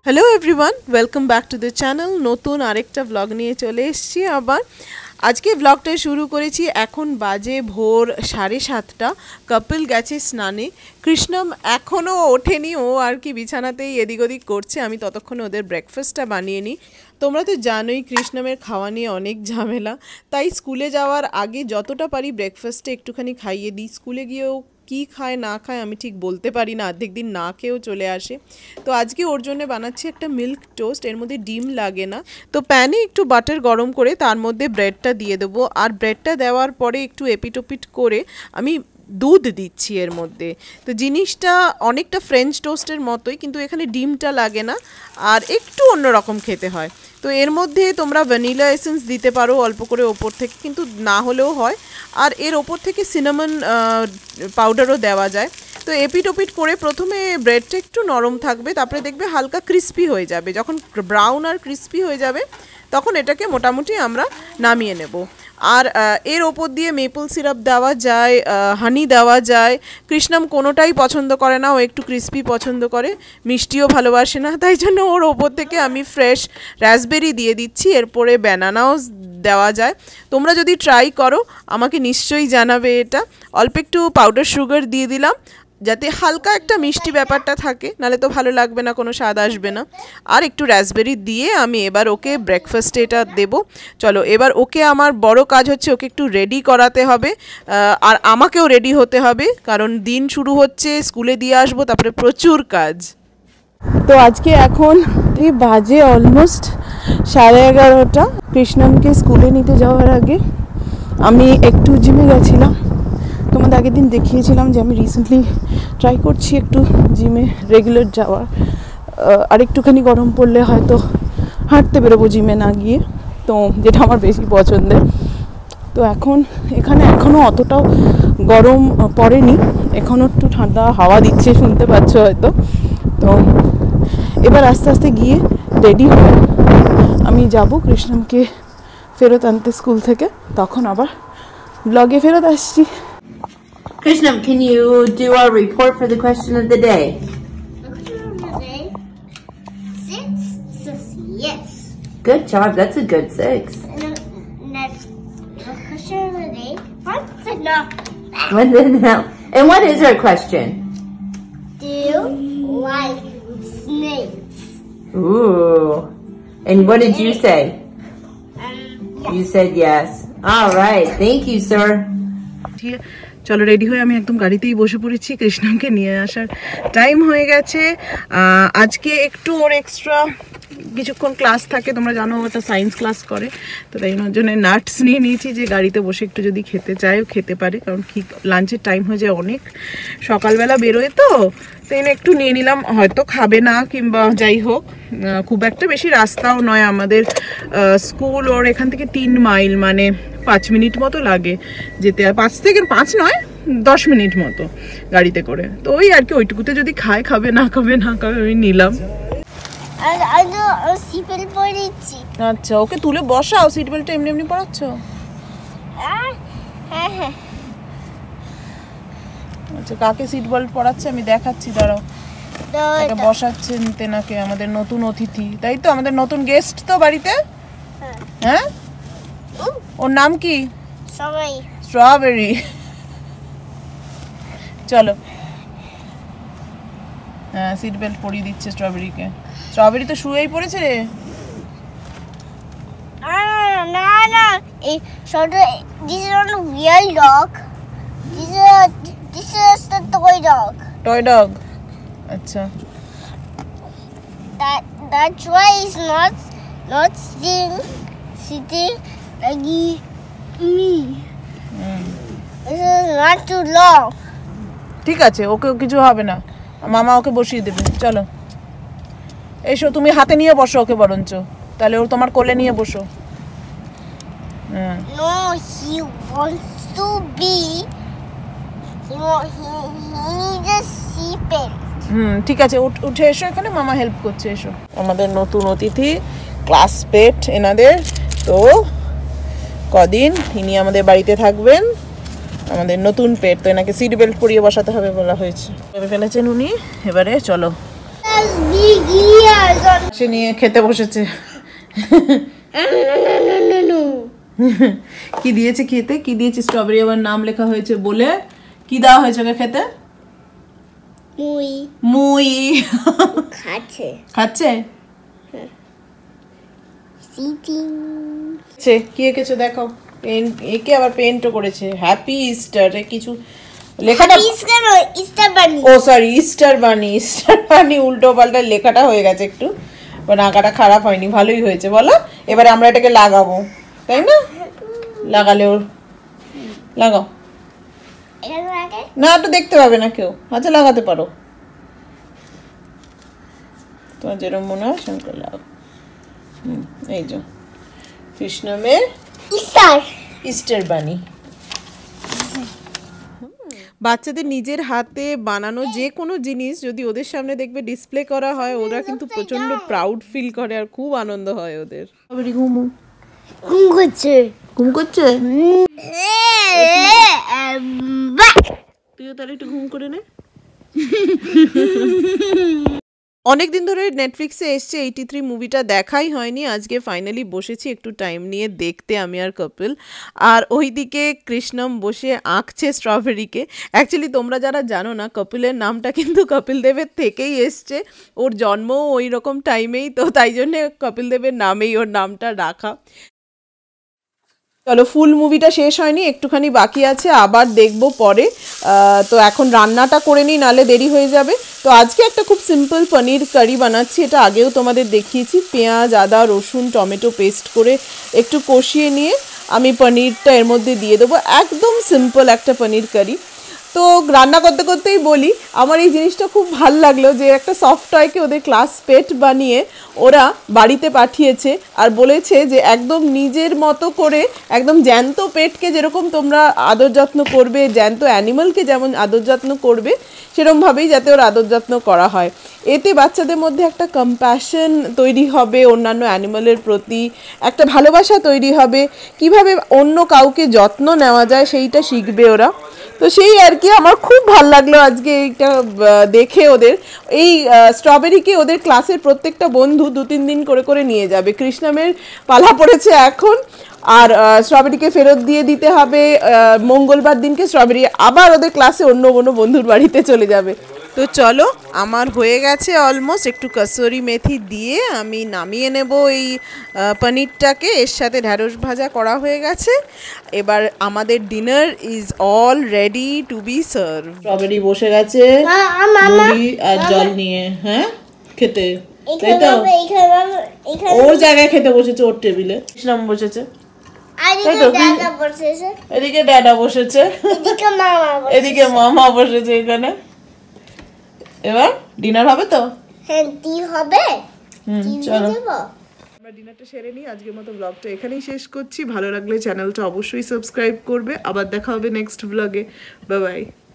Hello everyone, welcome back to the channel. নতুন আরেকটা blog নিয়ে চলে এসেছি আবার। আজকে ব্লগটা শুরু করেছি, এখন বাজে ভোর 7:30। কপিল গেছে স্নানে, কৃষ্ণম এখনও ওঠেনি, ও আর কি বিছানাতেই এদিক ওদিক করছে। আমি ততক্ষণে ওদের ব্রেকফাস্টটা বানিয়ে নিই। তোমরা তো জানোই কৃষ্ণমের খাওয়া নিয়ে অনেক ঝামেলা, তাই স্কুলে যাওয়ার আগে যতটা পারি ব্রেকফাস্টে একটুখানি খাইয়ে দিই। স্কুলে গিয়েও কী খায় না খায় আমি ঠিক বলতে পারি না, অর্ধেক দিন না খেয়েও চলে আসে। তো আজকে ওর জন্য বানাচ্ছি একটা মিল্ক টোস্ট, এর মধ্যে ডিম লাগে না। তো প্যানে একটু বাটার গরম করে তার মধ্যে ব্রেডটা দিয়ে দেবো, আর ব্রেডটা দেওয়ার পরে একটু এপিটোপিট করে আমি দুধ দিচ্ছি এর মধ্যে। তো জিনিসটা অনেকটা ফ্রেঞ্চ টোস্টের মতোই, কিন্তু এখানে ডিমটা লাগে না আর একটু অন্যরকম খেতে হয়। তো এর মধ্যে তোমরা ভ্যানিলা এসেন্স দিতে পারো অল্প করে ওপর থেকে, কিন্তু না হলেও হয়। আর এর ওপর থেকে সিনামন পাউডারও দেওয়া যায়। তো এপিট ওপিট করে প্রথমে ব্রেডটা একটু নরম থাকবে, তারপরে দেখবে হালকা ক্রিস্পি হয়ে যাবে। যখন ব্রাউন আর ক্রিস্পি হয়ে যাবে তখন এটাকে মোটামুটি আমরা নামিয়ে নেব। আর এর ওপর দিয়ে মেপল সিরাপ দেওয়া যায়, হানি দেওয়া যায়। কৃষ্ণম কোনোটাই পছন্দ করে না, ও একটু ক্রিস্পি পছন্দ করে, মিষ্টিও ভালোবাসে না, তাই জন্য ওর ওপর থেকে আমি ফ্রেশ রাসবেরি দিয়ে দিচ্ছি। এরপরে ব্যানানাও দেওয়া যায়। তোমরা যদি ট্রাই করো আমাকে নিশ্চয়ই জানাবে। এটা অল্প একটু পাউডার সুগার দিয়ে দিলাম যাতে হালকা একটা মিষ্টি ব্যাপারটা থাকে, নাহলে তো ভালো লাগবে না, কোনো স্বাদ আসবে না। আর একটু রাসবেরি দিয়ে আমি এবার ওকে ব্রেকফাস্টে এটা দেবো। চলো, এবার ওকে আমার বড় কাজ হচ্ছে ওকে একটু রেডি করাতে হবে, আর আমাকেও রেডি হতে হবে, কারণ দিন শুরু হচ্ছে, স্কুলে দিয়ে আসবো, তারপরে প্রচুর কাজ। তো আজকে এখন বাজে অলমোস্ট 11:30। কৃষ্ণমকে স্কুলে নিতে যাওয়ার আগে আমি একটু জিমে গেছিলাম। তোমাদের আগের দিন দেখিয়েছিলাম যে আমি রিসেন্টলি ট্রাই করছি একটু জিমে রেগুলার যাওয়ার। আর একটুখানি গরম পড়লে হয়তো হাঁটতে বেরোবো জিমে না গিয়ে, তো যেটা আমার বেশি পছন্দের। তো এখন এখানে এখনও অতটাও গরম পড়েনি, এখনও একটু ঠান্ডা হাওয়া দিচ্ছে, শুনতে পাচ্ছ হয়তো। তো এবার আস্তে আস্তে গিয়ে রেডি হয়ে আমি যাব কৃষ্ণমকে ফেরত আনতে স্কুল থেকে, তখন আবার ব্লগে ফেরত আসছি। Krishnum, can you do our report for the question of the day? The question of the day, 6 says yes. Good job. That's a good 6. And the next, the question of the day, 1 said no. What the hell? And what is our question? Do you like snakes? Ooh. And what did you say? Yes. You said yes. All right. Thank you, sir. চলো, ready হয়ে আমি একদম গাড়িতেই বসে পড়েছি, কৃষ্ণমকে নিয়ে আসার time হয়ে গেছে। আজকে একটু ওর এক্সট্রা কিছুক্ষণ ক্লাস থাকে, তোমরা জানো ওটা সায়েন্স ক্লাস করে, তো তাই জন্য নাটস নিয়ে নিয়েছি যে গাড়িতে বসে একটু যদি খেতে চায়ও খেতে পারে, কারণ কি লাঞ্চের টাইম হয়ে যায় অনেক, সকালবেলা বেরোয় তো তাই একটু নিয়ে নিলাম। হয়তো খাবে না, কিংবা যাই হোক, খুব একটা বেশি রাস্তাও নয় আমাদের স্কুল, ওর এখান থেকে 3 মাইল, মানে 5 মিনিট মতো লাগে যেতে। আর 5 থেকে 5 নয় 10 মিনিট মতো গাড়িতে করে। তো ওই আর কি, ওইটুকুতে যদি খায় খাবে, না খাবে না খাবে, আমি নিলাম। আচ্ছা, ওকে তুলে বসাও, সিট বেল্টটা এমনি এমনি পরাচ্ছ? আচ্ছা, কাকে সিট বেল্ট পরাচ্ছে আমি দেখাচ্ছি, দাঁড়াও। বসাচ্ছেন তেনাকে, আমাদের নতুন অতিথি, তাই তো, আমাদের নতুন গেস্ট তো বাড়িতে। হ্যাঁ, ওর নাম কি? স্ট্রবেরি। চলো, হ্যাঁ, সিট বেল্ট পরিয়ে দিচ্ছে স্ট্রবেরিকে। স্ট্রবেরি তো শুয়েই পড়েছে রে। This is not a real dog. This is the toy dog. Toy dog. আচ্ছা। That's why it's not sitting like me. This is not too long. ঠিক আছে, ওকে কিছু হবে না, মামা ওকে বসিয়ে দেবে। চলো এসো, তুমি হাতে নিয়ে বসো ওকে, বরঞ্চ তাহলে ওর তোমার কোলে নিয়ে বসো। No, he wants to be. He needs a seatbelt. ঠিক আছে, উঠে এসো এখানে, মামা হেল্প করছে, এসো। আমাদের নতুন অতিথি, ক্লাস পেট এনাদের, তো কদিন ইনি আমাদের বাড়িতে থাকবেন, আমাদের নতুন পেট, তো এনাকে সিট বেল্ট পরিয়ে বসাতে হবে বলা হয়েছে। ভেবে ফেলেছেন উনি। এবারে চলো has big ears on. সে নিয়ে খেতে বসেছে। No. কি দিয়েছে খেতে? কি দিয়েছে? স্ট্রবেরি আবার নাম লেখা হয়েছে বলে কি দেওয়া হয়েছে ওকে খেতে? মুই মুই খাচ্ছে। খাচ্ছে? Eating. সে কি এঁকেছে দেখো। পেন একে আবার পেন্টও করেছে। হ্যাপি ইস্টার এ কিছু লেখাটা Easter bunny. ও সরি ইস্টার বানি উল্টো পাল্টা লেখাটা হয়ে গেছে একটু, মানে আঁকাটা খারাপ হয়নি, ভালোই হয়েছে বলো। এবারে আমরা এটাকে লাগাবো, তাই না? লাগালে ওর লাগাও না, তো দেখতে পাবে না কেউ। আচ্ছা লাগাতে পারো, তোমার যেরকম মনে হয় সেরকম করে লাগাও। এই যে কৃষ্ণমের ইস্টার বানি। বাচ্চাদের নিজের হাতে বানানো যে কোনো জিনিস যদি ওদের সামনে দেখবে ডিসপ্লে করা হয়, ওরা কিন্তু প্রচন্ড প্রাউড ফিল করে আর খুব আনন্দ হয় ওদের। ঘুম করছে তুইও তাহলে একটু ঘুম করে নে। অনেকদিন ধরে নেটফ্লিক্সে এসছে 83 মুভিটা দেখাই হয়নি, আজকে ফাইনালি বসেছি একটু টাইম নিয়ে দেখতে আমি আর কপিল। আর ওইদিকে কৃষ্ণম বসে আঁকছে স্ট্রবেরিকে। অ্যাকচুয়ালি তোমরা যারা জানো না, কপিলের নামটা কিন্তু কপিল দেবের থেকেই এসছে, ওর জন্মও ওই রকম টাইমেই, তো তাই জন্যে কপিল দেবের নামেই ওর নামটা রাখা। চলো ফুল মুভিটা শেষ হয়নি, একটুখানি বাকি আছে, আবার দেখবো পরে। তো এখন রান্নাটা করে নিই, নালে দেরি হয়ে যাবে। তো আজকে একটা খুব সিম্পল পনির কারি বানাচ্ছি, এটা আগেও তোমাদের দেখিয়েছি। পেঁয়াজ, আদা, রসুন, টমেটো পেস্ট করে একটু কষিয়ে নিয়ে আমি পনিরটা এর মধ্যে দিয়ে দেবো। একদম সিম্পল একটা পনির কারি। তো রান্না করতে করতেই বলি, আমার এই জিনিসটা খুব ভাল লাগলো যে একটা সফট টয়কে ওদের ক্লাস পেট বানিয়ে ওরা বাড়িতে পাঠিয়েছে, আর বলেছে যে একদম নিজের মতো করে, একদম জ্যান্ত পেটকে যেরকম তোমরা আদর যত্ন করবে, জ্যান্ত অ্যানিমালকে যেমন আদর যত্ন করবে, সেরকমভাবেই যাতে ওর আদর যত্ন করা হয়। এতে বাচ্চাদের মধ্যে একটা কম্প্যাশন তৈরি হবে অন্যান্য অ্যানিমালের প্রতি, একটা ভালোবাসা তৈরি হবে, কিভাবে অন্য কাউকে যত্ন নেওয়া যায় সেইটা শিখবে ওরা। তো সেই আর কি, আমার খুব ভালো লাগলো আজকে এইটা দেখে। ওদের এই স্ট্রবেরিকে ওদের ক্লাসের প্রত্যেকটা বন্ধু 2-3 দিন করে করে নিয়ে যাবে। কৃষ্ণমের পালা পড়েছে এখন, আর স্ট্রবেরিকে ফেরত দিয়ে দিতে হবে মঙ্গলবার দিনকে। স্ট্রবেরি আবার ওদের ক্লাসে অন্য কোনো বন্ধুর বাড়িতে চলে যাবে। তো চলো আমার হয়ে গেছে অলমোস্ট, একটু কসুরি মেথি দিয়ে আমি নামিয়ে নেব এই পনিরটাকে। এর সাথে ঢ্যাঁড়স ভাজা করা হয়ে গেছে। এবার আমাদের dinner is all ready to be serve. Strawberry বসে গেছে মুড়ি আর জল নিয়ে, হ্যাঁ খেতে, তাই তো? ওর জায়গায় খেতে বসেছে, ওর টেবিলে কৃষ্ণম বসেছে, এদিকে ড্যাডা বসেছে, এদিকে মামা বসেছে এখানে। এবার ডিনার হবে তো? হ্যাঁ হবে। চলো আমরা ডিনারটা সেরে নিই। আজকের মতো ব্লগটা এখানেই শেষ করছি। ভালো লাগলে চ্যানেলটা অবশ্যই সাবস্ক্রাইব করবে। আবার দেখা হবে নেক্সট ব্লগে। Bye by.